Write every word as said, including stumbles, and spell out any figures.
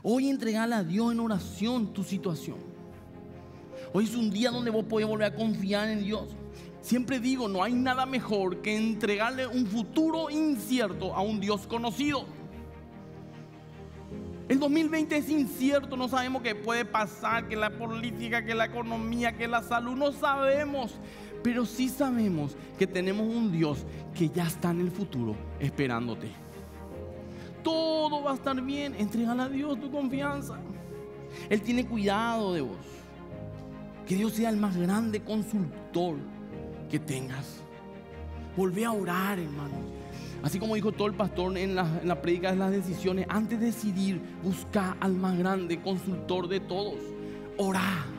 Hoy entregale a Dios en oración tu situación. Hoy es un día donde vos podés volver a confiar en Dios. Siempre digo, no hay nada mejor que entregarle un futuro incierto a un Dios conocido. El dos mil veinte es incierto, no sabemos qué puede pasar, que la política, que la economía, que la salud, no sabemos. Pero sí sabemos que tenemos un Dios que ya está en el futuro esperándote. Todo va a estar bien, entregale a Dios tu confianza. Él tiene cuidado de vos. Que Dios sea el más grande consultor que tengas. Volvé a orar, hermanos. Así como dijo todo el pastor en la, en la prédica de las decisiones, antes de decidir, busca al más grande consultor de todos. Orá.